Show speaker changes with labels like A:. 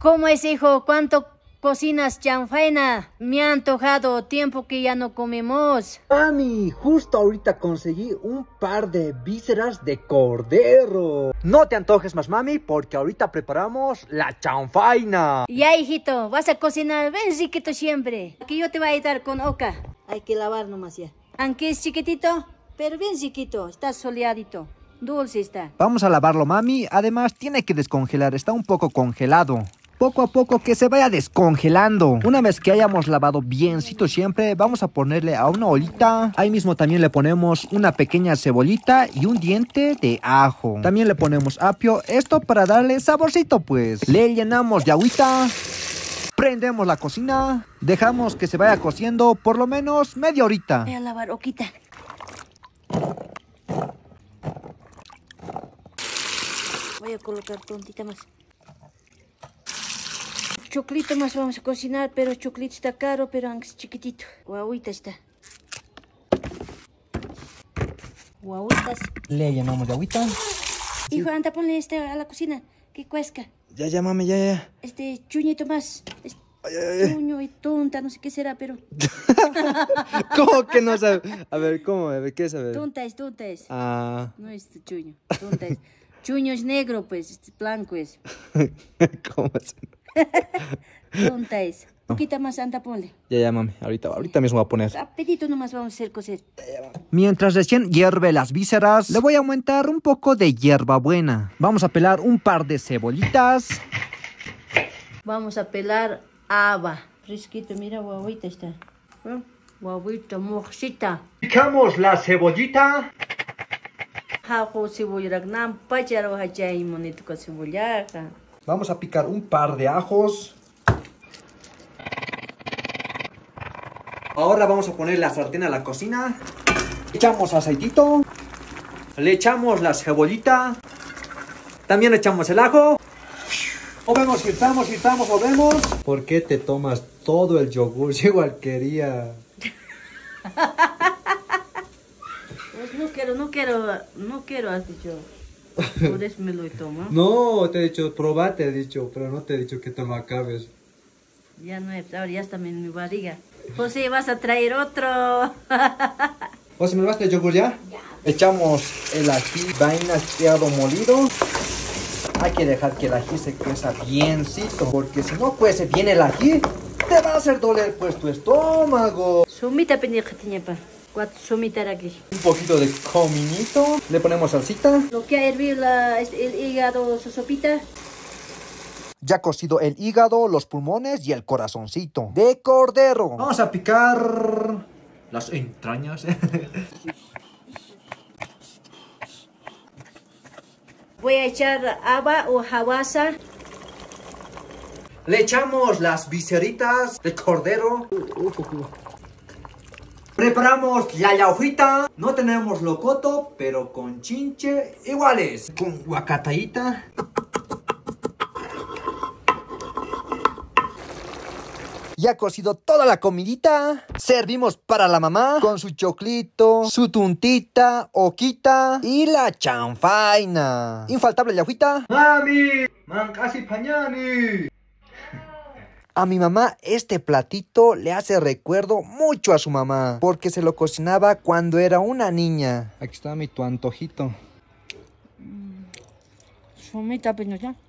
A: ¿Cómo es, hijo? ¿Cuánto cocinas chanfaina? Me ha antojado, tiempo que ya no comemos.
B: Mami, justo ahorita conseguí un par de vísceras de cordero. No te antojes más, mami, porque ahorita preparamos la chanfaina.
A: Ya, hijito, vas a cocinar bien riquito siempre. Aquí yo te voy a ayudar con oca. Hay que lavar nomás ya. Aunque es chiquitito, pero bien chiquito, está soleadito. Dulce está.
C: Vamos a lavarlo, mami. Además, tiene que descongelar, está un poco congelado. Poco a poco que se vaya descongelando. Una vez que hayamos lavado biencito siempre, vamos a ponerle a una olita. Ahí mismo también le ponemos una pequeña cebollita y un diente de ajo. También le ponemos apio, esto para darle saborcito pues. Le llenamos de agüita. Prendemos la cocina. Dejamos que se vaya cociendo por lo menos media horita.
A: Voy a lavar oquita. Voy a colocar tontita más. Choclito más vamos a cocinar, pero choclito está caro, pero aunque es chiquitito. Guauita está. Guauitas.
C: Le llenamos de agüita.
A: Hijo, anda, ponle a la cocina. Que cuesca.
C: Ya, mami, ya.
A: Chuñito más. Chuño y tonta, no sé qué será, pero...
C: ¿Cómo que no sabe? A ver, ¿cómo? A ver, ¿qué es? A ver.
A: Tonta es.
C: Ah.
A: No es chuño, tonta es. Chuño es negro, pues, blanco es.
C: ¿Cómo es?
A: Tonta es. Un poquito más, anda, ponle.
C: Ya, mami. Ahorita mismo voy a poner.
A: Rapidito nomás vamos a hacer cocer.
C: Mientras recién hierve las vísceras, le voy a aumentar un poco de hierbabuena. Vamos a pelar un par de cebollitas.
A: Vamos a pelar haba. Fresquito, mira, guaguita está. Guaguita, mojita.
B: Picamos la cebollita.
A: Ajo, cebolla, pacharo, hachay, monito con cebolla.
C: Vamos a picar un par de ajos. Ahora vamos a poner la sartén a la cocina. Echamos aceitito. Le echamos la cebollita. También echamos el ajo. Movemos, movemos. ¿Por qué te tomas todo el yogur? Yo igual quería.
A: Pues no quiero, has dicho. Por eso me lo tomo.
C: No, te he dicho, probate, he dicho, pero no te he dicho que te lo acabes.
A: Ya no es, ahora ya está en mi barriga. José, vas a traer otro.
C: José, ¿me vas el yogur ya? Echamos el ají vainateado molido. Hay que dejar que el ají se cueza biencito, porque si no cuece bien el ají, te va a hacer doler pues tu estómago.
A: Sumita pendeja tiene pa. Cuatro sumitas aquí.
C: Un poquito de cominito. Le ponemos salsita.
A: Lo que ha hervido el hígado, su sopita.
C: Ya cocido el hígado, los pulmones y el corazoncito de cordero. Vamos a picar las entrañas.
A: Voy a echar haba o jabasa.
C: Le echamos las viseritas de cordero. Preparamos la yaujita. No tenemos locoto, pero con chinche iguales. Con guacatayita. Ya cocido toda la comidita. Servimos para la mamá con su choclito, su tuntita, oquita y la chanfaina. Infaltable yaujita.
B: Mami, mancasi pañani.
C: A mi mamá este platito le hace recuerdo mucho a su mamá, porque se lo cocinaba cuando era una niña. Aquí está tu antojito.
A: Sumita pendeja.